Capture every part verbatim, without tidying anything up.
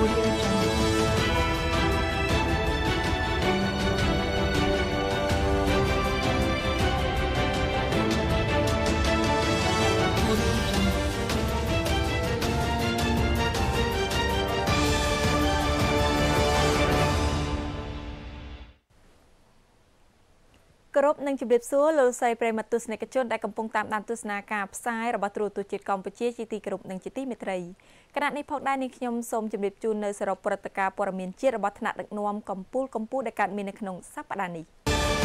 กรบหนึ่งจุดเบ็บซัวโลไซเปรมัตุสในกระชนได้กำปงตามดันตุสนาการสายระบาดตรวจตัวจิตกองปเชียจิตีกรบหนึ่งจิตตีเมตรีขณะนี้พอได้ในขยมสมจุดเบ็บจูนในสระปรตกาปรมีนเชียระบาดถนัดดักนวมกำปูกำปูในการมีในขนมซับปดานี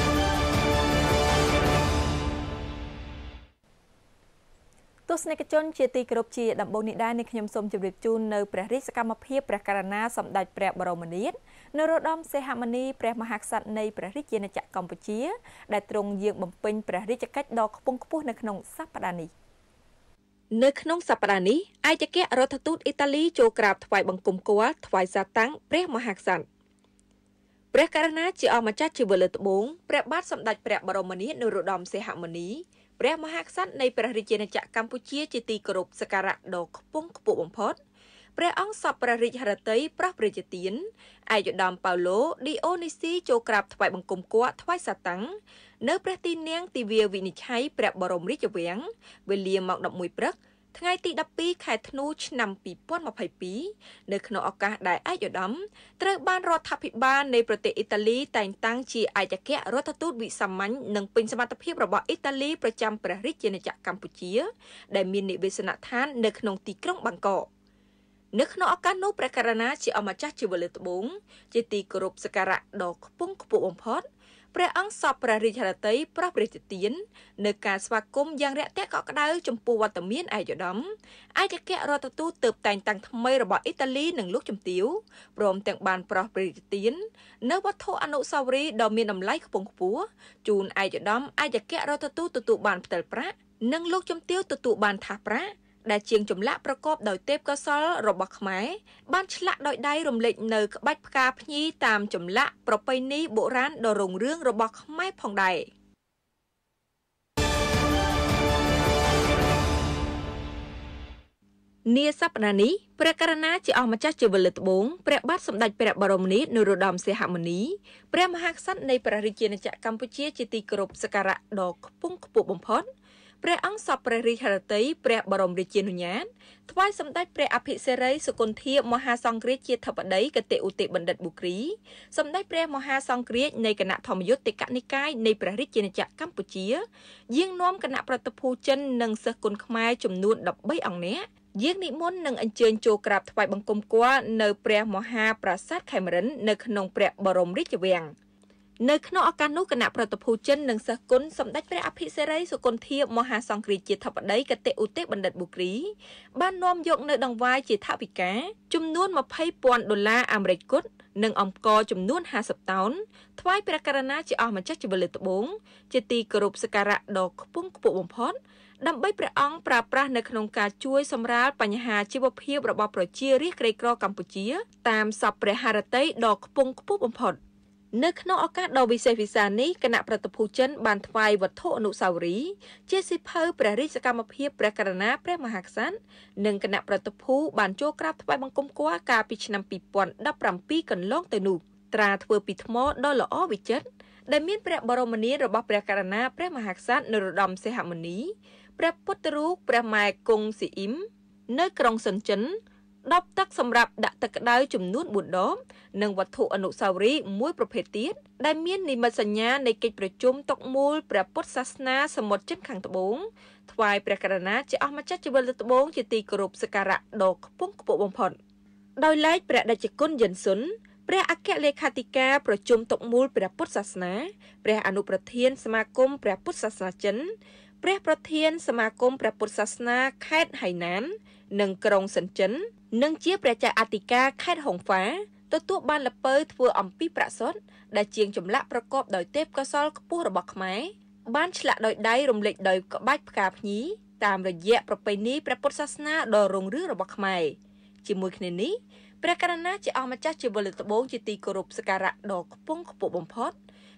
ตุสในกระชนเชียตีกรบเชียดับบนิได้ในขยมสมจุดเบ็บจูนในประริษกรรมเพียบประการณาสำได้แปรบรมนิตนรดอมเซฮามณีแปรมหากษัตริย์ในประเทศเยนจักรกัมพูชีได้ตรงเยืองบ่มเป็นประเทศจักรดอกปงกปูในขนมซับปดานีในขนมซับปดานีไอจะแกะรัฐทูตอิตาลีโจกราบถวายบังคมกัวถวายซาตังแปรมหากษัตริย์แปรการณาจีออกมาจัดจีเวลตบงแปรบาดสำได้แปรบรมนิตนรดอมเซฮามณีแปรมหากษัตริย์ในประเทศเยนจักรกัมพูชีจิตีกรบสการะดอกปงกปูบ่มพอดพระองค์สับประริจหรตัยพระประจิตินอายุดามเปาโลดิโอนิซีโจกราบถวายบังคมกัวถวายสตังเนื้อประตีเนียงตีเวียวินิชัยพระบรมริจเวียงเวลียมอกดอกมวยพระทั้งไงตีดับปีไข่ธนูชนำปีป้อนมาภัยปีเนื้อขนมอากาศได้อายุดำตระบ้านรถทัพพิบาลในประเทศอิตาลีแต่งตั้งชีอาจะแกะรถตู้วิสามันหนึ่งเป็นสมรรถเพียบระบบอิตาลีประจำประเทศเยนจักรกัมพูชีได้มีนิเวศนาทานเนื้อขนมตีกรงบางกอกนึกนอกการนู้ประการณาจีเอามาจัดจีบเลตบงจิตีกรบสการะดอกปุ้งกปุบอมพอดพระอังสอบประริชาตัยพระประจิตินในการสวากรมยังเระแตะก็กระดาจมปูวัตเมียนไอจดมไอจะแกะรอตตู้เติบแต่งตังทำไมระบบอิตาลีหนึ่งลูกจมติ๋วพร้อมแต่งบานพระประจิตินเนื้อวัตถุอนุสาวรีย์ดอมีนำไล่ขปงปัวจูนไอจดมไอจะแกะรอตตู้ตุตุบานเตลพระหนึ่งลูกจมติ๋วตุตุบานทาพระได้เชียงจมละประกอบโดยเทพกษัตริย์รบกหมายบ้านฉละโดยได้รวมเล็กเนกบัดกาพญีตามจมละประเพณีโบราณโดยรงเรื่องรบกหมายพองใดเนียสัปดาห์นี้ประการณาจะออกมาจากเจเวลตบงประบัดสมเด็จพระบรมนิตรนรดมเสหมณีประมหากษัตริย์ในประเทศเยนจักรกัมพูชีจิตีกรบสการะดอกปุ้งกปุบมพอดพระอังสอบประริชาตัยพระบรมราชินีญาณถวายสมเด็จพระอภิเษกสกลเทียมหาสังเกตเจตปดัยกเตอุติบัณฑิตบุกรีสมเด็จพระมหาสังเกตในคณะธรรมยุติกนิกายในประเทศเยนจักรกัมพูชียิ่งน้อมคณะประตภูจันนังสกุลขมายจำนวนดับใบอังเนี้ยยิ่งนิมนต์นังอัญเชิญโจกราบถวายบังคมกัวในพระมหาปราสาทไขมรินในขนมพระบรมราชเวียงในขณะอาการนุกณะประตภูจันหนึ่งสกุลสมเด็จพระอภิเษกสกลเทียมมหาสังกฤษจิตทับได้กเตอุเตบัณฑิตบุกรีบ้านน้อมยกในดังวายจิตทับิกาจุ่มนวนมาไพ่ปอนดอลลาร์อเมริกุดหนึ่งองกอจุ่มนวนห้าสิบตอนทวายประการณาจะออกมาจากจิบเลตบงจิตีกรุบสการะดอกปุ้งปุบมพอดดำใบพระองค์ปราบปราในขนมการช่วยสำราญปัญหาชีวเพียบระบอบประเชียรีไกรกรกัมพูชีตามสับประหารเตยดอกปุ้งปุบมพอดนึกนอกอากาศดอวิเศษวิสานี้คณะประตภูจันบานทวายวัตถุอนุสาวรีย์เจสิเพอประริษกรรมเพียบประการณาพระมหากษัตริย์หนึ่งคณะประตภูบานโจกราบทวายบังคมกัวกาปิชนำปีปอนดับปรำปีกันล่องเตนุตราทเวปิทมอดอลอวิจัตได้มีพระบรมนีระบอบประการณาพระมหากษัตริย์นรดมเสหมณีพระพุทธรูปพระมายกงสีอิมเนื้อกรองสันจันดอบตักสำหรับดักตะกระดาจุ่มนุ่นบุญดอมหนึ่งวัตถุอนุสาวรีย์มวยประเภทเตียดได้มีนิมสัญญาในกิจประชุมตกมูลประพุทธศาสนาสมดเช่นขังตะบงทวายประการณาจะออกมาจัดจิบลตะบงจิตีกรุบสการะดอกปุ้งกปุบมพอนโดยไล่ประดัชกุลยันสุนพระอัครเลขาธิการประชุมตกมูลประพุทธศาสนาพระอนุประเทียนสมาคมประพุทธศาสนาจันพระประเทียนสมาคมประพุทธศาสนาแคดไหนานหนึ่งกรงสันจันหนึ่งเจี๊ยบประจักษ์อติกาแคดหงฟ้าตัวตัวบ้านละเปิดทัวอมปีประสดได้เจียงจำละประกอบโดยเทพกษัตริย์ผู้ระบบไม้บ้านฉละโดยได้รวมเล็กโดยกบัดกาพนี้ตามระยะประเพณีพระพุทธศาสนาโดยรงเรื่องระบบไม้จิมวยคณินี้ประการณาจะเอามาจากจิบลิตโบงจิตีกรุบสการะดอกปุ้งขปุบมพอด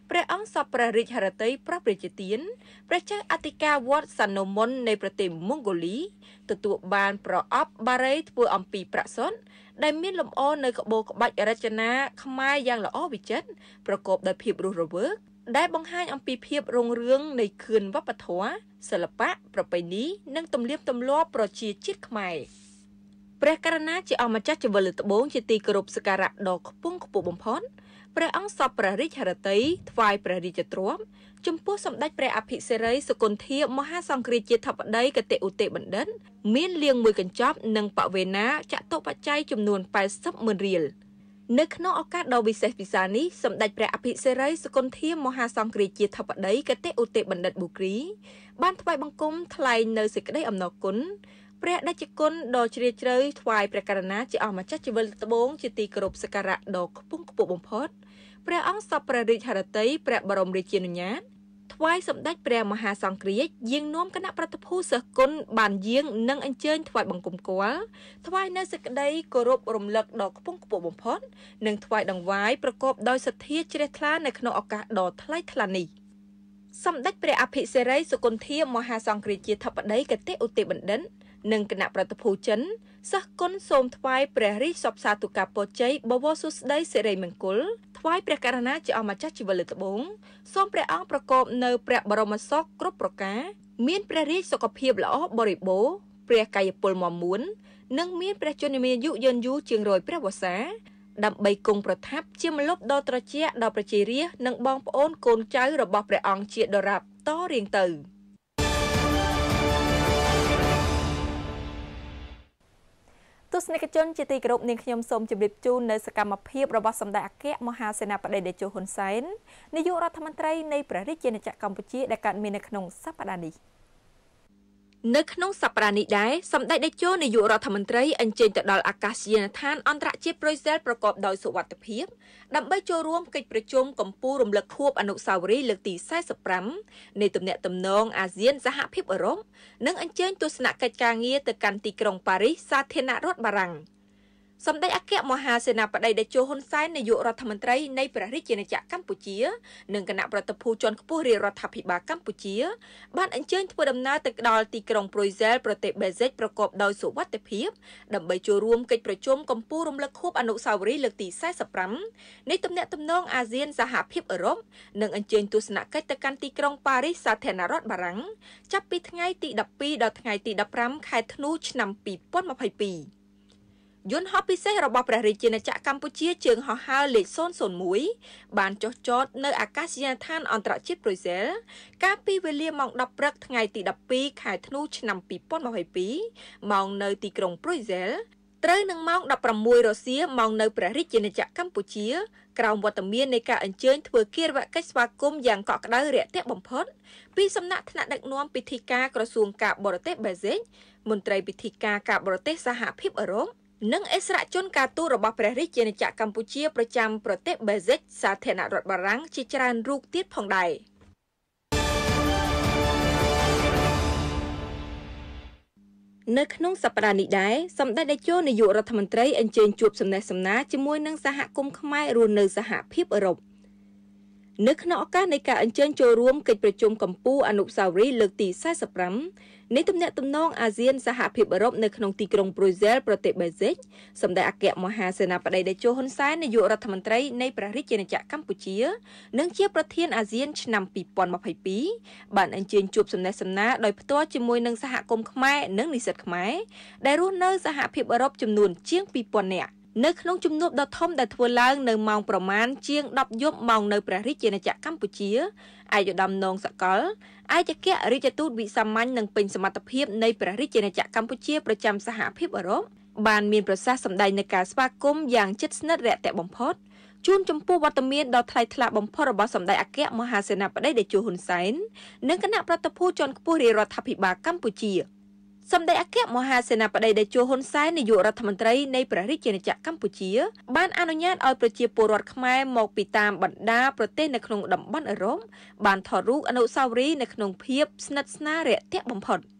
ព្រះអង្គសពព្រះរាជហឫទ័យប្រព្រះជាទានព្រះចៅអធិការវត្តសាណូមុននៃប្រទេសមង្គោលីទទួលបានប្រអប់បារីធ្វើអំពីប្រាក់សុទ្ធដែលមានលម្អនៅក្បូរក្បាច់រចនាខ្មែរយ៉ាងល្អវិចិត្រប្រកបដោយភាពរស់រវើកដែលបង្ហាញអំពីភាពរុងរឿងនៃខឿនវប្បធម៌សិល្បៈប្រពៃណីនិងទំនៀមទម្លាប់ប្រជាជាតិខ្មែរព្រះករុណាជាអម្ចាស់ចវិលត្បូងជាទីគោរពសក្ការៈដ៏ខ្ពង់ខ្ពស់បំផុតព្រះអង្គសពព្រះរាជហឫទ័យថ្វាយព្រះរាជទ្រព្យចំពោះសម្ដេចព្រះអភិសិរីសុគន្ធាមហាសង្គ្រាជាធិបតីគតិឧទេបណ្ឌិតមានលៀងមួយកញ្ចប់និងបវេណាចតុបច្ច័យចំនួនប៉ែតសិបម៉ឺនរៀលនៅក្នុងឱកាសដ៏វិសេសវិសាលនេះសម្ដេចព្រះអភិសិរីសុគន្ធាមហាសង្គ្រាជាធិបតីគតិឧទេបណ្ឌិតប៊ូគ្រីបានថ្វាយបង្គំថ្លែងនៅសេចក្តីអំណរគុណព្រះដេចគុណដ៏ជ្រាលជ្រៅថ្វាយព្រះករុណាជាអម្ចាស់ចវិលត្បូងជាទីគោរពសក្ការៈដ៏ខ្ពង់ខ្ពស់បំផុតព្រះអង្គសពព្រះរាជហឫទ័យព្រះបរមរាជានុញ្ញាតថ្វាយសម្ដេចព្រះមហាសង្គ្រាចយាងនាំគណៈប្រតិភូសិស្សគុណបានយាងនិងអញ្ជើញថ្វាយបង្គំគាល់ថ្វាយនៅសេចក្តីគោរពរំលឹកដ៏ខ្ពង់ខ្ពស់បំផុតនិងថ្វាយដង្វាយប្រកបដោយសទ្ធាជ្រះថ្លានៅក្នុងឱកាសដ៏ថ្លៃថ្លានេះសម្ដេចព្រះអភិសិរីសុគន្ធាមហាសង្គ្រាជាធិបតីគតិឧទេបណ្ឌិតនិងគណៈប្រតិភូចិនសិស្សគុណសូមថ្វាយព្រះរាជសពសាទុការពរជ័យបវរសុស្ដីសិរីមង្គលថ្វាយព្រះករុណាជាអម្ចាស់ចវិលត្បូងសូមព្រះអង្គប្រកបនៅព្រះបរមសុខគ្រប់ប្រការមានព្រះរាជសុខភាពល្អបរិបូរណ៍ព្រះកាយពលមាំមួននិងមានព្រះជន្មាយុយឺនយូរជាងរយព្រះវស្សាដើម្បីគង់ប្រថាប់ជាម្លប់ដ៏ត្រជាក់ដល់ប្រជារាស្ត្រនិងបងប្អូនកូនចៅរបស់ព្រះអង្គជាដរាបតរៀងទៅទស្សនិកជនជាទីគោរពនាងខ្ញុំសូមជម្រាបជូននៅសកម្មភាពរបស់សម្ដេចអគ្គមហាសេនាបតីតេជោហ៊ុនសែននាយករដ្ឋមន្ត្រីនៃព្រះរាជាណាចក្រកម្ពុជាដែលកើតមាននៅក្នុងសប្តាហ៍នេះនៅក្នុងសប្តាហ៍នេះដែរសម្ដេចតេជោនាយករដ្ឋមន្ត្រីអញ្ជើញទៅដល់អាកាសយានដ្ឋានអន្តរជាតិប្រុយសែលប្រកបដោយសុវត្ថិភាពដើម្បីចូលរួមកិច្ចប្រជុំកំពូលរំលឹកខួបអនុស្សាវរីយ៍លើកទីសែសិបប្រាំនៃទំនាក់ទំនងអាស៊ានសហភាពអឺរ៉ុបនិងអញ្ជើញទស្សនកិច្ចការងារទៅកាន់ទីក្រុងប៉ារីសសាធារណរដ្ឋបារាំងសម្ដេចអគ្គមហាសេនាបតីតេជោហ៊ុនសែននាយករដ្ឋមន្ត្រីនៃព្រះរាជាណាចក្រកម្ពុជានិងគណៈប្រតិភូជាន់ខ្ពស់រាជរដ្ឋាភិបាលកម្ពុជាបានអញ្ជើញធ្វើដំណើរទៅដល់ទីក្រុងប្រុយសែលប្រទេសបែលហ្សិកប្រកបដោយសុវត្ថិភាពដើម្បីចូលរួមកិច្ចប្រជុំកំពូលរំលឹកខួបអនុស្សាវរីយ៍លើកទីសែសិបប្រាំនៃទំនាក់ទំនងអាស៊ានសហភាពអឺរ៉ុបនិងអញ្ជើញទស្សនកិច្ចទៅកាន់ទីក្រុងប៉ារីសសាធារណរដ្ឋបារាំងចាប់ពីថ្ងៃទីដប់ពីរដល់ថ្ងៃទីដប់ប្រាំខែធ្នូឆ្នាំពីរពាន់ម្ភៃពីរយន្តហោះពិសេសរបស់ព្រះរាជាណាចក្រកម្ពុជាជើងហោះហើរលេខศูนย์ศูนย์មួយបានចុះចតនៅអាកាសយានដ្ឋានអន្តរជាតិប្រុយសែលកាលពីវេលាម៉ោងដប់ព្រឹកថ្ងៃទីដប់ពីរខែធ្នូឆ្នាំពីរពាន់ម្ភៃពីរម៉ោងនៅទីក្រុងប្រុយសែលត្រូវនឹងម៉ោងដប់ប្រាំមួយរសៀលម៉ោងនៅព្រះរាជាណាចក្រកម្ពុជាក្រោមវត្តមាននៃការអញ្ជើញធ្វើគារវកិច្ចស្វាគមន៍យ៉ាងកក់ក្ដៅរាក់ទាក់បំផុតពីសំណាក់ថ្នាក់ដឹកនាំពិធីការក្រសួងការបរទេសបែលហ្សិកមន្ត្រីពិធីការការបរទេសសហភាពអឺរ៉ុបនិងអិសរាជជនការទូតរបស់ព្រះរាជាណាចក្រកម្ពុជាប្រចាំប្រទេសបែលហ្សិកសាធារណរដ្ឋបារាំងជាច្រើនរូបទៀតផងដែរនៅក្នុងសប្តាហ៍នេះដែរសម្ដេចតេជោនាយករដ្ឋមន្ត្រីអញ្ជើញជួបសំណេះសំណាលជាមួយនឹងសហគមន៍ខ្មែររស់នៅសហភាពអឺរ៉ុបនៅក្នុងឱកាសនៃការអញ្ជើញចូលរួមកិច្ចប្រជុំកំពូលអនុស្សាវរីយ៍លើកទីសែសិបប្រាំនៃទំនាក់ទំនងអាស៊ានសហភាពអឺរ៉ុបនៅក្នុងទីក្រុងប្រុយសែលប្រទេសបែលហ្សិកសម្ដេចអគ្គមហាសេនាបតីតេជោហ៊ុនសែននាយករដ្ឋមន្ត្រីនៃព្រះរាជាណាចក្រកម្ពុជានិងជាប្រធានអាស៊ានឆ្នាំពីរពាន់ម្ភៃពីរបានអញ្ជើញជួបសំណេះសំណាលដោយផ្ទាល់ជាមួយនឹងសហគមន៍ខ្មែរនិងនិស្សិតខ្មែរដែលរស់នៅសហភាពអឺរ៉ុបចំនួនជាងពីរពាន់នាក់នៅក្នុងជំនួបដ៏ធំដែលធ្វើឡើងនៅម៉ោងប្រមាណជាងដប់យប់ម៉ោងនៅព្រះរាជាណាចក្រកម្ពុជាឯកឧត្តមនងសកលឯកអគ្គរដ្ឋទូតវិសាមញ្ញនិងពេញសមត្ថភាពនៃព្រះរាជាណាចក្រកម្ពុជាប្រចាំសហភាពអឺរ៉ុបបានមានប្រសាសន៍សម្ដែងនៃការស្វាគមន៍យ៉ាងជិតស្និទ្ធរាក់ទាក់បំផុតជូនចំពោះវត្តមានដ៏ថ្លៃថ្លាបំផុតរបស់សម្ដេចអគ្គមហាសេនាបតីតេជោហ៊ុនសែននិងគណៈប្រតិភូជាន់ខ្ពស់រាជរដ្ឋាភិបាលកម្ពុជាសម្ដេចអគ្គមហាសេនាបតីតេជោហ៊ុនសែននាយករដ្ឋមន្ត្រីនៃព្រះរាជាណាចក្រកម្ពុជាបានអនុញ្ញាតឲ្យប្រជាពលរដ្ឋខ្មែរមកពីតាមបណ្ដាប្រទេសនៅក្នុងតំបន់អឺរ៉ុបបានថតរូបអនុស្សាវរីយ៍នៅក្នុងភាពស្និទ្ធស្នាលរាក់ទាក់បំផុត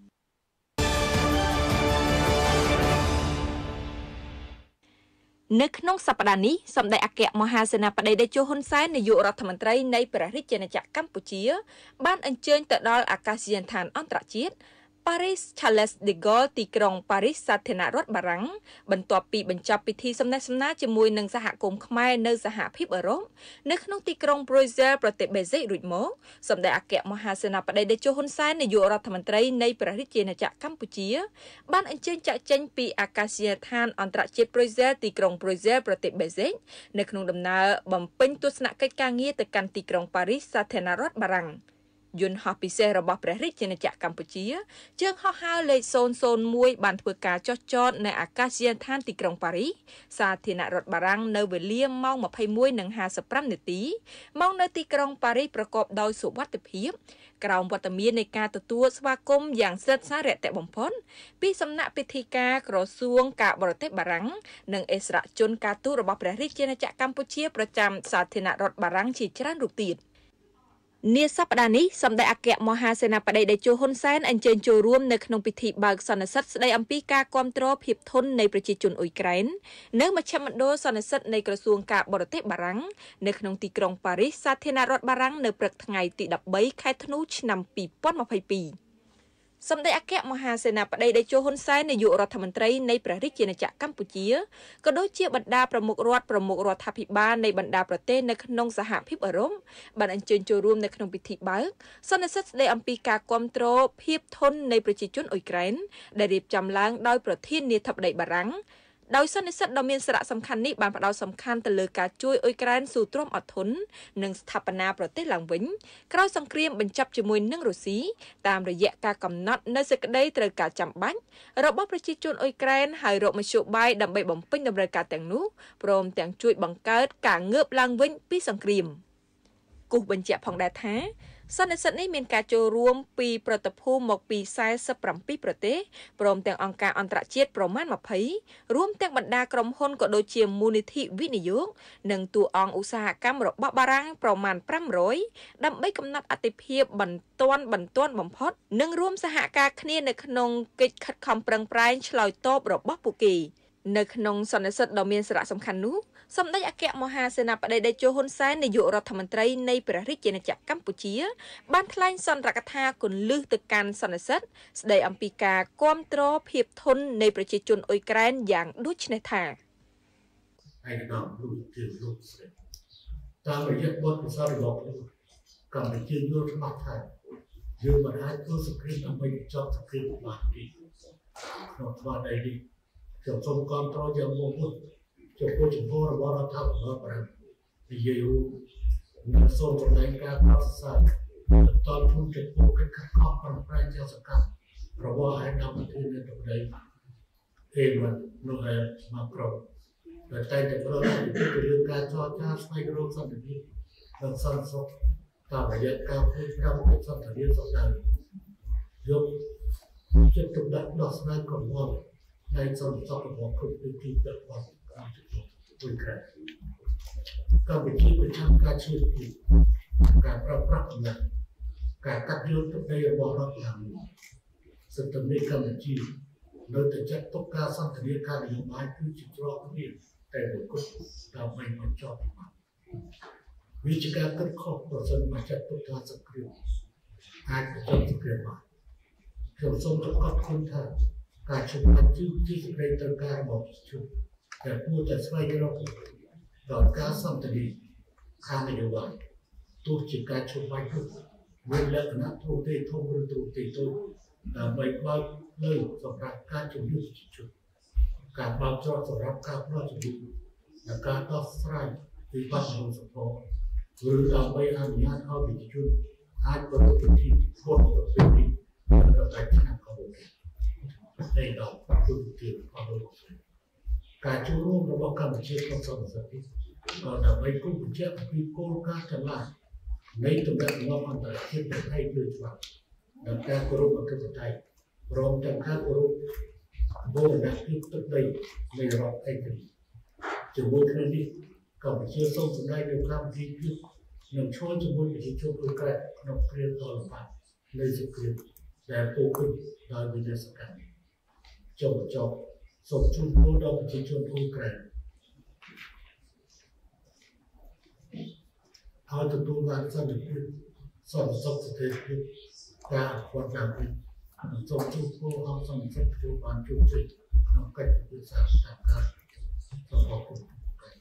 នៅក្នុងសប្តាហ៍នេះសម្ដេចអគ្គមហាសេនាបតីតេជោហ៊ុនសែននាយករដ្ឋមន្ត្រីនៃព្រះរាជាណាចក្រកម្ពុជាបានអញ្ជើញទៅដល់អាកាសយានដ្ឋានអន្តរជាតិ Paris Charles de Gaulle ទីក្រុងប៉ារីសសាធារណរដ្ឋបារាំងបន្ទាប់ពីបញ្ចប់ពិធីសម្ដែងសម្ដារជាមួយនឹងសហគមន៍ខ្មែរនៅសហភាពអឺរ៉ុបនៅក្នុងទីក្រុង Brussels ប្រទេសបែលហ្សិករួចមកសម្ដេចអគ្គមហាសេនាបតីតេជោហ៊ុនសែននាយករដ្ឋមន្ត្រីនៃព្រះរាជាណាចក្រកម្ពុជាបានអញ្ជើញចាក់ចេញពីអាកាសយានដ្ឋានអន្តរជាតិ Brussels ទីក្រុង Brussels ប្រទេសបែលហ្សិកនៅក្នុងដំណើរបំពេញទស្សនកិច្ចការងារទៅកាន់ទីក្រុងប៉ារីសសាធារណរដ្ឋបារាំងយន្តហោះពិសេសរបស់ព្រះរាជាណាចក្រកម្ពុជាជើងហោះហើរលេខ ศูนย์ ศูนย์ មួយ បានធ្វើការចុះចតនៅអាកាសយានដ្ឋានទីក្រុងប៉ារីសសាធារណរដ្ឋបារាំងនៅវេលាម៉ោង ម្ភៃមួយ ហាសិបប្រាំ នាទីមកនៅទីក្រុងប៉ារីសប្រកបដោយសុវត្ថិភាពក្រោមវត្តមាននៃការទទួលស្វាគមន៍យ៉ាងស្និទ្ធស្នាលរាក់ទាក់បំផុតពីសំណាក់ពិធីការក្រសួងការបរទេសបារាំងនិងអិសរាជជនការទូតរបស់ព្រះរាជាណាចក្រកម្ពុជាប្រចាំសាធារណរដ្ឋបារាំងជាច្រើនរូបទៀតនាសប្តាហ៍នេះសម្ដេចអគ្គមហាសេនាបតីតេជោហ៊ុនសែនអញ្ជើញចូលរួមនៅក្នុងពិធីបើកសន្និសីទស្ដីអំពីការគាំទ្រភាពធន់នៃប្រជាជនអ៊ុយក្រែននៅមជ្ឈមណ្ឌលសន្និសីទនៃក្រសួងការបរទេសបារាំងនៅក្នុងទីក្រុងប៉ារីសសាធារណរដ្ឋបារាំងនៅព្រឹកថ្ងៃទីដប់បីខែធ្នូឆ្នាំពីរពាន់ម្ភៃពីរសម្ដេចអគ្គមហាសេនាបតីតេជោហ៊ុនសែននាយករដ្ឋមន្ត្រីនៃព្រះរាជាណាចក្រកម្ពុជាក៏ដូចជាបណ្ដាប្រមុខរដ្ឋប្រមុខរដ្ឋាភិបាលនៃបណ្ដាប្រទេសនៅក្នុងសហភាពអឺរ៉ុបបានអញ្ជើញចូលរួមនៅក្នុងពិធីបើកសន្និសីទស្ដីអំពីការគាំទ្រភាពធន់នៃប្រជាជនអ៊ុយក្រែនដែលរៀបចំឡើងដោយប្រធានាធិបតីបារាំងដោយសន្និសីទដ៏មានសារៈសំខាន់នេះបានផ្ដោតសំខាន់ទៅលើការជួយអ៊ុយក្រែនស៊ូទ្រាំអត់ធន់និងស្ថាបនាប្រទេសឡើងវិញក្រោយសង្គ្រាមបញ្ចប់ជាមួយនឹងរុស្ស៊ីតាមរយៈការកំណត់នូវសេចក្តីត្រូវការចាំបាច់របស់ប្រជាជនអ៊ុយក្រែនហើយរកមធ្យោបាយដើម្បីបំពេញតម្រូវការទាំងនោះព្រមទាំងជួយបង្កើតការងើបឡើងវិញពីសង្គ្រាមគូសបញ្ជាក់ផងដែរថាសន្និសីទនេះមានការចូលរួមពីប្រតិភូមកពីសែសិបប្រាំពីរប្រទេសព្រមទាំងអង្គការអន្តរជាតិប្រមាណម្ភៃរួមទាំងបណ្ដាក្រុមហ៊ុនក៏ដូចជាមូលនិធិវិនិយោគនិងតួអង្គឧស្សាហកម្មរបស់បារាំងប្រមាណប្រាំរយដើម្បីកំណត់អតិភិបបន្ទាន់បន្ទាន់បំផុតនិងរួមសហការគ្នានៅក្នុងកិច្ចខិតខំប្រឹងប្រែងឆ្លើយតបរបស់ពួកគេនៅក្នុងសន្និសីទដ៏មានសារៈសំខាន់នោះសម្ដេចអគ្គមហាសេនាបតីតេជោហ៊ុនសែននាយករដ្ឋមន្ត្រីនៃព្រះរាជាណាចក្រកម្ពុជាបានថ្លែងសន្ទរកថាគន្លឹះទៅកាន់សន្និសីទស្ដីអំពីការគាំទ្រភាពធន់នៃប្រជាជនអ៊ុយក្រែនយ៉ាងដូចនេះថាឯកឧត្តមលោកជាលោកស្រីតាមរយៈបទពិសោធន៍របស់លោកកម្ពុជាយល់ច្បាស់ថាយើងមិនអាចធ្វើសង្គ្រាមដើម្បីបញ្ចប់សង្គ្រាមបានទេក្នុងស្មារតីនេះខ្ញុំសូមគាំទ្រយ៉ាងមុតមុតចំពោះចំពោះរបស់រដ្ឋាភិបាលបារាំងនិយាយរួមនិងសូមសម្ដែងការកោតសរសើរបន្តជូនចំពោះកិច្ចខិតខំប្រឹងប្រែងយ៉ាងសកម្មរបស់អាដាមប្រធានាធិបតីអេវ៉ាន់នូអែលម៉ាក្រូដែលតែងតែប្រតិបត្តិទៅលើការចរចាស្វែងរកសន្តិភាពនិងសន្តិសុខតាមរយៈការផ្ទេរកម្មវិធីសន្តិភាពសកម្មយកចិត្តទុកដាក់ដោះស្រាយកំហុសនៃសន្តិសុខរបស់គ្រប់ទីទីពាក់ព័ន្ធអ៊ុយក្រែនកម្ពុជាប្រចាំការឈានពីការប្រព្រឹត្តអំណាចការកាត់យកទឹកដីរបស់រដ្ឋាភិបាលសិទ្ធិមេកម្ពុជានៅតែចាត់ទុកការសន្ទនាការនយោបាយគឺជាច្រកគ្នាតែមួយគត់ដើម្បីបញ្ចប់បានវិជាការគិតខុសប្រសិនមកចាត់ទុកថាសង្គ្រាមអាចបញ្ចប់សង្គ្រាមបានខ្ញុំសូមប្រកាសគុណថាការជំរុញជាជាសេចក្តីត្រូវការរបស់ប្រជាជនតែគួរតែស្វែងរកដល់ការសន្ទនាខាងនយោបាយទោះជាការជំរុញនោះមានលក្ខណៈទូទៅធំឬទូទៅតូចដើម្បីបើកលើសម្រាប់ការជំរុញប្រជាជនការបើកច្រកសម្រាប់ការផ្ដល់ជំនួយនិងការដោះស្រាយវិបត្តិក្នុងសង្គមឬដើម្បីអនុញ្ញាតឲ្យប្រជាជនអាចប្រព្រឹត្តពិធីបុណ្យប្រពៃណីនៅតែឆ្នាំក្រោយតែដល់ពុទ្ធទានអរលោកការចូលរួមរបស់កម្ពុជាក្នុងសន្និសីទនេះក៏ដើម្បីគូបញ្ជាក់ពីគោលការណ៍ទាំងឡាយនៃទំនាក់ទំនងអន្តរជាតិដែលផ្នែកលើច្បាប់និងការគោរពអធិបតេយ្យព្រមទាំងការគោរពបូរណភាពទឹកដីនៃរដ្ឋឯករាជ្យជាមួយគ្នានេះកម្ពុជាសូមសម្ដែងនូវកម្មវិធីភាពនិងឈរជាមួយប្រជាជនអ៊ុយក្រែនក្នុងគ្រាដ៏លំបាកនៃសង្គ្រាមដែលពោពេញដោយវិនាសកម្មចុះបញ្ចប់សូមជូនពរដល់ប្រជាជនអ៊ុយក្រែនហើយទទួលបានសន្តិភាពសន្តិសុខស្ថិរភាពការអភិវឌ្ឍឡើងវិញសូមជួបគោអស់សន្តិសុខជួបបានជួបជ័យក្នុងកិច្ចពិភាក្សាតាមការសូមអរគុណ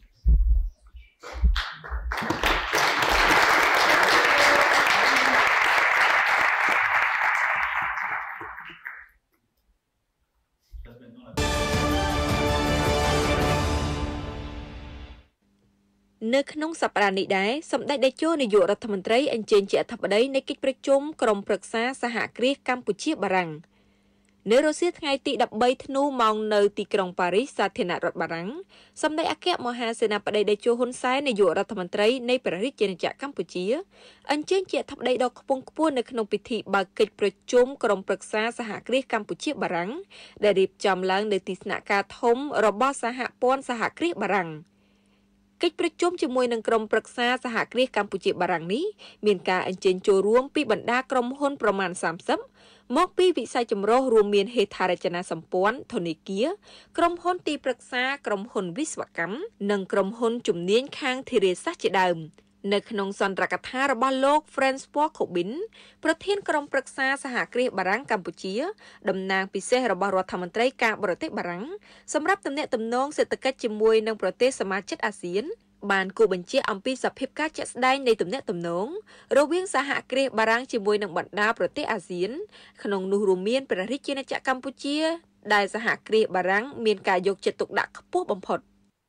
នៅក្នុងសប្តាហ៍នេះដែរសម្ដេចតេជោនាយករដ្ឋមន្ត្រីអញ្ជើញជាអធិបតីនៃកិច្ចប្រជុំក្រុមប្រឹក្សាសហគ្រាសកម្ពុជាបារាំងនៅរសៀលថ្ងៃទីដប់បីធ្នូម៉ោងនៅទីក្រុងប៉ារីសសាធារណរដ្ឋបារាំងសម្ដេចអគ្គមហាសេនាបតីតេជោហ៊ុនសែននាយករដ្ឋមន្ត្រីនៃព្រះរាជាណាចក្រកម្ពុជាអញ្ជើញជាអធិបតីដ៏ខ្ពង់ខ្ពស់នៅក្នុងពិធីបើកកិច្ចប្រជុំក្រុមប្រឹក្សាសហគ្រាសកម្ពុជាបារាំងដែលរៀបចំឡើងនៅទីស្នាក់ការធំរបស់សហព័ន្ធសហគ្រាសបារាំងកិច្ចប្រជុំជាមួយនឹងក្រុមប្រឹក្សាសហគ្រាសកម្ពុជាបារាំងនេះមានការអញ្ជើញចូលរួមពីបណ្ដាក្រុមហ៊ុនប្រមាណសាមសិបមកពីវិស័យចម្រុះរួមមានហេដ្ឋារចនាសម្ព័ន្ធធនាគារក្រុមហ៊ុនទីប្រឹក្សាក្រុមហ៊ុនវិស្វកម្មនិងក្រុមហ៊ុនជំនាញខាងធារាសាស្ត្រជាដើមនៅក្នុងសន្ទរកថារបស់លោក François Cobin ប្រធានក្រុមប្រឹក្សាសហគ្រាសបារាំងកម្ពុជាតំណាងពិសេសរបស់រដ្ឋមន្ត្រីការបរទេសបារាំងសម្រាប់ទំនាក់ទំនងសេដ្ឋកិច្ចជាមួយនឹងប្រទេសសមាជិកអាស៊ានបានគូបញ្ជាក់អំពីសភាពការជាក់ស្ដែងនៃទំនាក់ទំនងរវាងសហគ្រាសបារាំងជាមួយនឹងបណ្ដាប្រទេសអាស៊ានក្នុងនោះរួមមានព្រះរាជាណាចក្រកម្ពុជាដែលសហគ្រាសបារាំងមានការយកចិត្តទុកដាក់ខ្ពស់បំផុត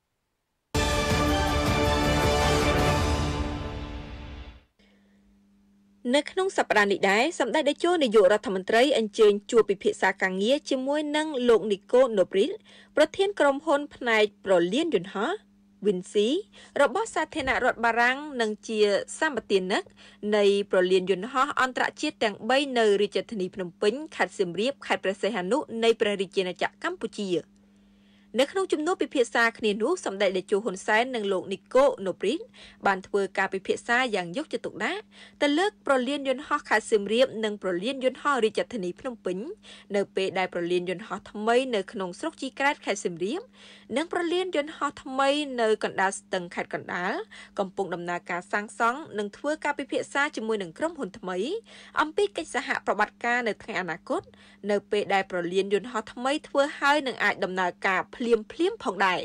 នៅក្នុងសប្តាហ៍នេះដែរសម្ដេចតេជោនាយករដ្ឋមន្ត្រីអញ្ជើញជួបពិភាក្សាការងារជាមួយនឹងលោកនីកូណូព្រីតប្រធានក្រុមហ៊ុនផ្នែកប្រលានយន្តហោះ Vinci របស់សាធារណរដ្ឋបារាំងនិងជាសម្បទាននិកនៃប្រលានយន្តហោះអន្តរជាតិទាំងបីនៅរាជធានីភ្នំពេញខេត្តសៀមរាបខេត្តព្រះសីហនុនៃព្រះរាជាណាចក្រកម្ពុជានៅក្នុងជំនួបពិភាក្សាគ្នានោះសម្ដេចតេជោហ៊ុនសែននិងលោកនីកូណូព្រីតបានធ្វើការពិភាក្សាយ៉ាងយកចិត្តទុកដាក់ទៅលើប្រលានយន្តហោះខេត្តសៀមរាបនិងប្រលានយន្តហោះរាជធានីភ្នំពេញនៅពេលដែលប្រលានយន្តហោះថ្មីនៅក្នុងស្រុកជីក្រែតខេត្តសៀមរាបនិងប្រលានយន្តហោះថ្មីនៅកណ្ដាលស្ទឹងខេត្តកណ្ដាលកំពុងដំណើរការសាងសង់និងធ្វើការពិភាក្សាជាមួយនឹងក្រុមហ៊ុនថ្មីអំពីកិច្ចសហប្រតិបត្តិការនៅថ្ងៃអនាគតនៅពេលដែលប្រលានយន្តហោះថ្មីធ្វើហើយនឹងអាចដំណើរការភ្លាមភ្លាមផងដែរ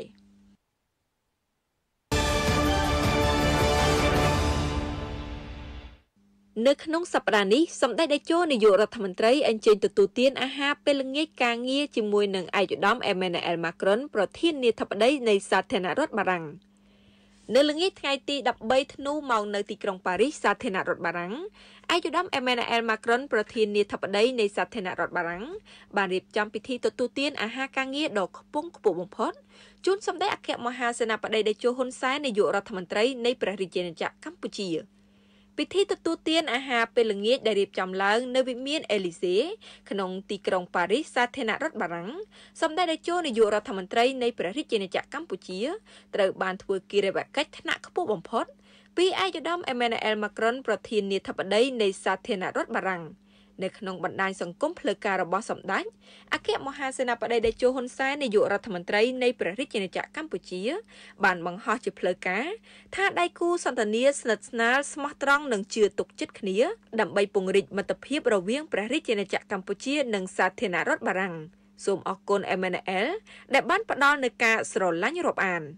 នៅក្នុងសប្តាហ៍នេះសម្ដេចតេជោនាយករដ្ឋមន្ត្រីអញ្ជើញទទួលទានអាហារពេលល្ងាចការងារជាមួយនឹងឯកឧត្តម Emmanuel Macron ប្រធានាធិបតីនៃសាធារណរដ្ឋបារាំងនៅល្ងាចថ្ងៃទីដប់បីធ្នូម៉ោងនៅទីក្រុងប៉ារីសសាធារណរដ្ឋបារាំងឯកឧត្តម Emmanuel Macron ប្រធានាធិបតីនៃសាធារណរដ្ឋបារាំងបានរៀបចំពិធីទទួលទានអាហារការងារដ៏ខ្ពង់ខ្ពស់បំផុតជូនសម្ដេចអគ្គមហាសេនាបតីតេជោហ៊ុនសែននាយករដ្ឋមន្ត្រីនៃព្រះរាជាណាចក្រកម្ពុជាពិធីទទួលទានអាហារពេលល្ងាចដែលរៀបចំឡើងនៅវិមានអេលីសេក្នុងទីក្រុងប៉ារីសសាធារណរដ្ឋបារាំងសម្ដេចតេជោនាយករដ្ឋមន្ត្រីនៃព្រះរាជាណាចក្រកម្ពុជាត្រូវបានធ្វើកិរិយាកិច្ចថ្នាក់ខ្ពស់បំផុតពីឯកឧត្តម Emmanuel Macron ប្រធានាធិបតីនៃសាធារណរដ្ឋបារាំងនៅក្នុងបណ្ដាញសង្គមផ្លូវការរបស់សម្ដេចអគ្គមហាសេនាបតីតេជោហ៊ុនសែននាយករដ្ឋមន្ត្រីនៃព្រះរាជាណាចក្រកម្ពុជាបានបង្ហោះជាផ្លូវការថាដៃគូសន្ទនាស្និទ្ធស្នាលស្មោះត្រង់និងជឿទុកចិត្តគ្នាដើម្បីពង្រីកមិត្តភាពរវាងព្រះរាជាណាចក្រកម្ពុជានិងសាធារណរដ្ឋបារាំងសូមអរគុណ Emmanuel ដែលបានផ្ដល់នូវការស្រឡាញ់រាប់អាន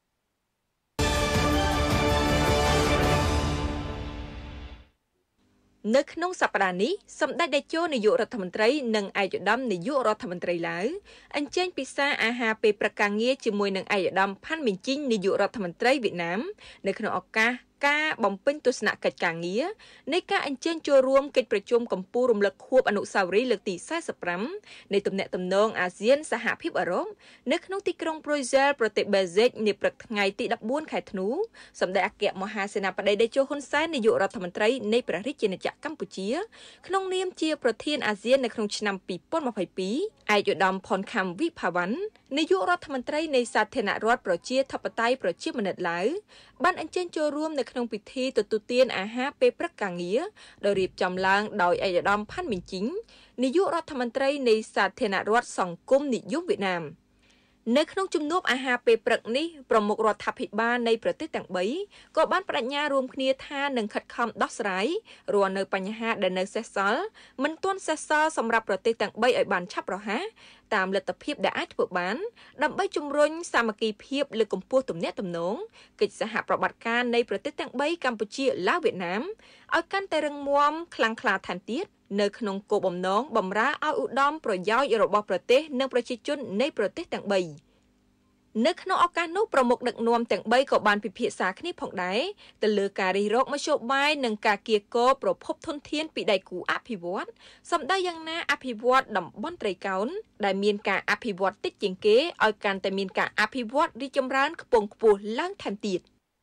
នៅក្នុងសប្តាហ៍នេះសម្ដេចតេជោនាយករដ្ឋមន្ត្រីនិងឯកឧត្តមនាយករដ្ឋមន្ត្រីឡាវអញ្ជើញពិសាអាហារពេលព្រឹកការងារជាមួយនឹងឯកឧត្តមផាន់មីជីងនាយករដ្ឋមន្ត្រីវៀតណាមនៅក្នុងឱកាសការបំពេញទស្សនកិច្ចការងារនៃការអញ្ជើញចូលរួមកិច្ចប្រជុំកំពូលរំលឹកខួបអនុស្សាវរីយ៍លើកទីសែសិបប្រាំនៃទំនាក់ទំនងអាស៊ានសហភាពអឺរ៉ុបនៅក្នុងទីក្រុងប្រូសែលប្រទេសបែលហ្សិកនាព្រឹកថ្ងៃទីដប់បួនខែធ្នូសម្ដេចអគ្គមហាសេនាបតីតេជោហ៊ុនសែននាយករដ្ឋមន្ត្រីនៃព្រះរាជាណាចក្រកម្ពុជាក្នុងនាមជាប្រធានអាស៊ាននៅក្នុងឆ្នាំពីរពាន់ម្ភៃពីរឯកឧត្តមផុនខំវិភាវ័ននាយករដ្ឋមន្ត្រីនៃសាធារណរដ្ឋប្រជាធិបតេយ្យប្រជាមានិតឡាវបានអញ្ជើញចូលរួមនៅក្នុងពិធីទទួលទានអាហារពេលព្រឹកការងារដោយរៀបចំឡើងដោយឯកឧត្តមផាន់មីជីងនាយករដ្ឋមន្ត្រីនៃសាធារណរដ្ឋសង្គមនិយមវៀតណាមនៅក្នុងជំនួបអាហារពេលព្រឹកនេះប្រមុខរដ្ឋាភិបាលនៃប្រទេសទាំងបីក៏បានបដិញ្ញារួមគ្នាថានឹងខិតខំដោះស្រាយរាល់នៅបញ្ហាដែលនៅសេសសល់មិនទាន់សេសសល់សម្រាប់ប្រទេសទាំងបីឲ្យបានឆាប់រហ័សតាមលទ្ធភាពដែលអាចធ្វើបានដើម្បីជំរុញសាមគ្គីភាពលើកកម្ពស់ទំនាក់ទំនងកិច្ចសហប្រតិបត្តិការនៃប្រទេសទាំងបីកម្ពុជាឡាវវៀតណាមឲ្យកាន់តែរឹងមាំខ្លាំងក្លាថែមទៀតនៅក្នុងគោលបំណងបម្រើឲ្យឧត្តមប្រយោជន៍របស់ប្រទេសនិងប្រជាជននៃប្រទេសទាំងបីនៅក្នុងឱកាសនោះប្រមុខដឹកនាំទាំងបីក៏បានពិភាក្សាគ្នាផងដែរទៅលើការរិះរកមធ្យោបាយនិងការគៀកគរប្រភពធនធានពីដៃគូអភិវឌ្ឍន៍សម្ដៅយ៉ាងណាអភិវឌ្ឍតំបន់ត្រីកោណដែលមានការអភិវឌ្ឍតិចជាងគេឲ្យកាន់តែមានការអភិវឌ្ឍរីកចម្រើនខ្ពង់ខ្ពស់ឡើងថែមទៀត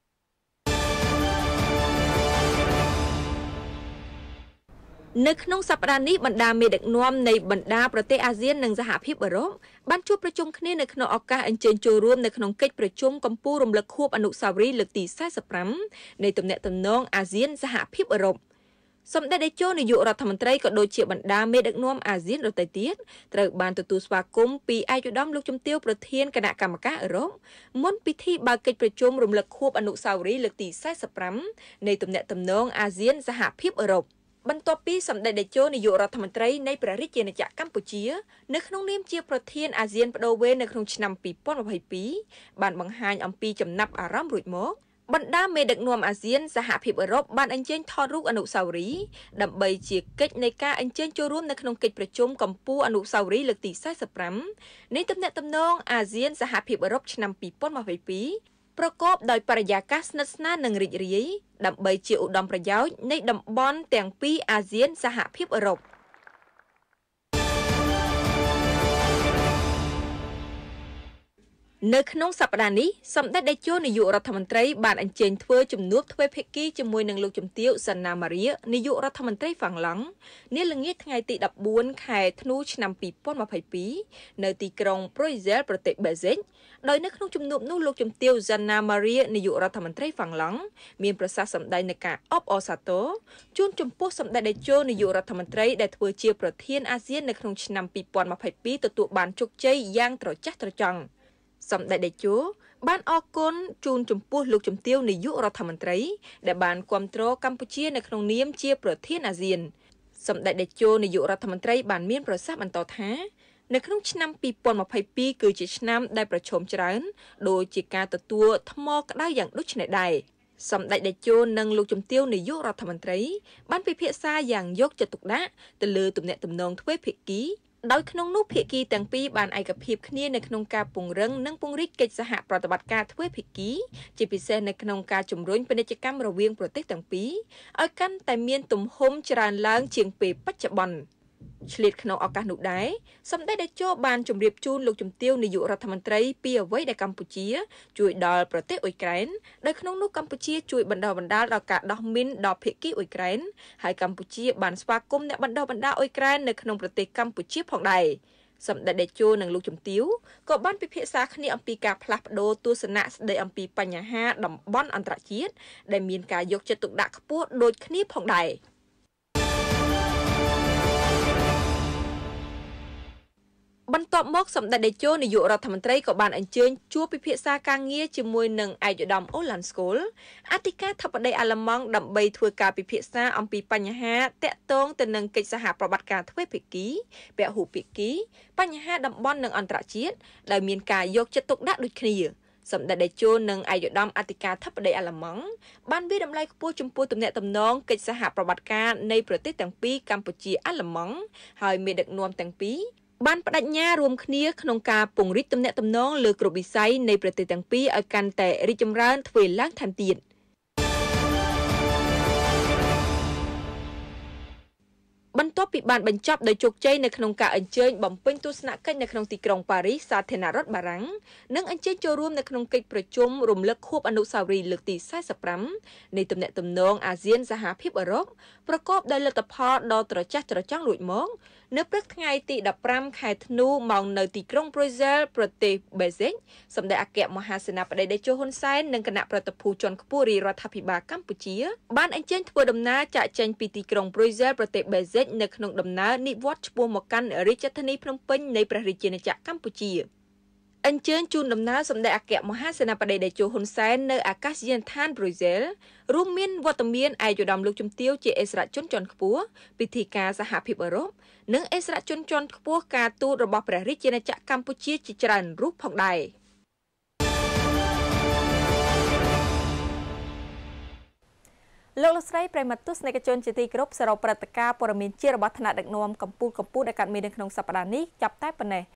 នៅក្នុងសប្តាហ៍នេះបណ្ដាមេដឹកនាំនៃបណ្ដាប្រទេសអាស៊ាននិងសហភាពអឺរ៉ុបបានជួបប្រជុំគ្នានៅក្នុងឱកាសអញ្ជើញចូលរួមនៅក្នុងកិច្ចប្រជុំកំពូលរំលឹកខួបអនុស្សាវរីយ៍លើកទីសែនសិបប្រាំនៃទំនាក់ទំនងអាស៊ានសហភាពអឺរ៉ុបសម្ដេចតេជោនាយករដ្ឋមន្ត្រីក៏ដូចជាបណ្ដាមេដឹកនាំអាស៊ានដទៃទៀតត្រូវបានទទួលស្វាគមន៍ពីឯកឧត្តមលោកជំទាវប្រធានគណៈកម្មការអឺរ៉ុបមុនពិធីបើកកិច្ចប្រជុំរំលឹកខួបអនុស្សាវរីយ៍លើកទីសែនសិបប្រាំនៃទំនាក់ទំនងអាស៊ានសហភាពអឺរ៉ុបបន្ទាប់ពីសម្ដេចតេជោនាយករដ្ឋមន្ត្រីនៃព្រះរាជាណាចក្រកម្ពុជានៅក្នុងនាមជាប្រធានអាស៊ានបដូវវេននៅក្នុងឆ្នាំពីរពាន់ម្ភៃពីរបានបង្ហាញអំពីចំណាប់អារម្មណ៍រួចមកបណ្ដាមេដឹកនាំអាស៊ានសហភាពអឺរ៉ុបបានអញ្ជើញថតរូបអនុស្សាវរីយ៍ដើម្បីជាកិច្ចនៃការអញ្ជើញចូលរួមនៅក្នុងកិច្ចប្រជុំកំពូលអនុស្សាវរីយ៍លើកទីសែនសិបប្រាំនៃទំនាក់ទំនងអាស៊ានសហភាពអឺរ៉ុបឆ្នាំពីរពាន់ម្ភៃពីរប្រកបដោយបរិយាកាសស្និទ្ធស្នាលនិងរីករាយដើម្បីជាឧត្តមប្រយោជន៍នៃតំបន់ទាំងពីរអាស៊ានសហភាពអឺរ៉ុបនៅក្នុងសប្តាហ៍នេះសម្ដេចតេជោនាយករដ្ឋមន្ត្រីបានអញ្ជើញធ្វើជំនួបទ្វេភាគីជាមួយនឹងលោកជំទាវសាណាម៉ារីនាយករដ្ឋមន្ត្រីហ្វាំងឡង់នាល្ងាចថ្ងៃទីដប់បួនខែធ្នូឆ្នាំពីរពាន់ម្ភៃពីរនៅទីក្រុងប្រុយសែលប្រទេសបែលហ្សិកដោយនៅក្នុងជំនួបនោះលោកជំទាវសាណាម៉ារីនាយករដ្ឋមន្ត្រីហ្វាំងឡង់មានប្រសាសន៍សម្ដែងនៃការអបអរសាទរជូនចំពោះសម្ដេចតេជោនាយករដ្ឋមន្ត្រីដែលធ្វើជាប្រធានអាស៊ាននៅក្នុងឆ្នាំពីរពាន់ម្ភៃពីរទទួលបានជោគជ័យយ៉ាងត្រចះត្រចង់សម្ដេចតេជោបានអរគុណជូនចំពោះលោកជំទាវនាយករដ្ឋមន្ត្រីដែលបានគាំទ្រកម្ពុជានៅក្នុងនាមជាប្រធានអាស៊ានសម្ដេចតេជោនាយករដ្ឋមន្ត្រីបានមានប្រសាសន៍បន្តថានៅក្នុងឆ្នាំពីរពាន់ម្ភៃពីរគឺជាឆ្នាំដែលប្រឈមច្រើនដោយជាការទទួលថ្មក្តៅយ៉ាងដូចនេះដែរសម្ដេចតេជោនិងលោកជំទាវនាយករដ្ឋមន្ត្រីបានពិភាក្សាយ៉ាងយកចិត្តទុកដាក់ទៅលើទំនាក់ទំនងទ្វេភាគីដោយក្នុងនោះភាគីទាំងពីរបានឯកភាពគ្នានៅក្នុងការពង្រឹងនិងពង្រីកកិច្ចសហប្រតិបត្តិការទ្វេភាគីជាពិសេសនៅក្នុងការជំរុញពាណិជ្ជកម្មរវាងប្រទេសទាំងពីរឲ្យកាន់តែមានទំហំច្រើនឡើងជាងពេលបច្ចុប្បន្នឆ្លៀតក្នុងឱកាសនោះដែរសម្ដេចតេជោបានជម្រាបជូនលោកជំទាវនាយករដ្ឋមន្ត្រីពីអ្វីដែលកម្ពុជាជួយដល់ប្រទេសអ៊ុយក្រែនដោយក្នុងនោះកម្ពុជាជួយបណ្ដុះបណ្ដាលដល់ការដោះមីនដល់ភាគីអ៊ុយក្រែនហើយកម្ពុជាបានស្វាគមន៍អ្នកបណ្ដុះបណ្ដាលអ៊ុយក្រែននៅក្នុងប្រទេសកម្ពុជាផងដែរសម្ដេចតេជោនិងលោកជំទាវក៏បានពិភាក្សាគ្នាអំពីការផ្លាស់ប្ដូរទស្សនៈស្ដីអំពីបញ្ហាតំបន់អន្តរជាតិដែលមានការយកចិត្តទុកដាក់ខ្ពស់ដូចគ្នាផងដែរបន្ទាប់មកសម្ដេចតេជោនាយករដ្ឋមន្ត្រីក៏បានអញ្ជើញជួបពិភាក្សាការងារជាមួយនឹងឯកឧត្តមអូឡាន់ស្កូលអធិការធិបតីអាល្លឺម៉ង់ដើម្បីធ្វើការពិភាក្សាអំពីបញ្ហាតាក់ទងទៅនឹងកិច្ចសហប្រតិបត្តិការទ្វេភាគីពហុភាគីបញ្ហាតំបន់និងអន្តរជាតិដែលមានការយកចិត្តទុកដាក់ដូចគ្នាសម្ដេចតេជោនិងឯកឧត្តមអធិការធិបតីអាល្លឺម៉ង់បានវាតម្លៃខ្ពស់ចំពោះទំនាក់ទំនងកិច្ចសហប្រតិបត្តិការនៃប្រទេសទាំងពីរកម្ពុជាអាល្លឺម៉ង់ហើយមេដឹកនាំទាំងពីរបានបដិញ្ញារួមគ្នាក្នុងការពង្រីកទំនាក់ទំនងលើគ្រប់វិស័យនៃប្រទេសទាំងពីរឲ្យកាន់តែរីកចម្រើនទ្វេឡើងថែមទៀតបន្ទាប់ពីបានបញ្ចប់ដោយជោគជ័យនៅក្នុងការអញ្ជើញបំពេញទស្សនកិច្ចនៅក្នុងទីក្រុងប៉ារីសសាធារណរដ្ឋបារាំងនិងអញ្ជើញចូលរួមនៅក្នុងកិច្ចប្រជុំរំលឹកខួបអនុស្សាវរីយ៍លើកទីសែនសិបប្រាំនៃទំនាក់ទំនងអាស៊ានសហភាពអឺរ៉ុបប្រកបដោយលទ្ធផលដ៏ត្រចះត្រចង់រួចមកនៅព្រឹកថ្ងៃទីដប់ប្រាំខែធ្នូម៉ោងនៅទីក្រុងប្រុយសែលប្រទេសបែលហ្សិកសម្ដេចអគ្គមហាសេនាបតីតេជោហ៊ុនសែននិងគណៈប្រតិភូជាន់ខ្ពស់រាជរដ្ឋាភិបាលកម្ពុជាបានអញ្ជើញធ្វើដំណើរចាកចេញពីទីក្រុងប្រុយសែលប្រទេសបែលហ្សិកនៅក្នុងដំណើរនិវត្តន៍ឆ្ពោះមកកាន់រាជធានីភ្នំពេញនៃព្រះរាជាណាចក្រកម្ពុជាអញ្ជើញជូនដំណើរសម្ដេចអគ្គមហាសេនាបតីតេជោហ៊ុនសែននៅអាកាសយានដ្ឋានប្រូសែលរួមមានវត្តមានឯកឧត្តមលោកជំទាវជាអិសរាជជនជាន់ខ្ពស់ពិធីការសហភាពអឺរ៉ុបនិងអិសរាជជនជាន់ខ្ពស់ការទូតរបស់ព្រះរាជាណាចក្រកម្ពុជាជាច្រើនរូបផងដែរលោកលោកស្រីប្រិមត្តទស្សនិកជនជាទីគោរពសរុបព្រឹត្តិការណ៍ព័ត៌មានជារបស់ថ្នាក់ដឹកនាំកម្ពុជាកម្ពុជាដែលកាត់មាននៅក្នុងសប្តាហ៍នេះចាប់តែប៉ុណ្ណេះ